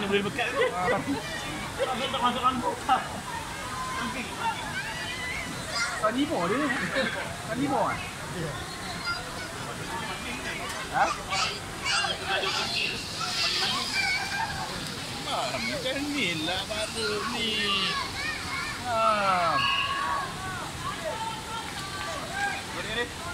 boleh bekat tu. Tak masuk rambut. Carnivore dia ni. Carnivore kan? Ha? Macam ni lah baru ni. Ni.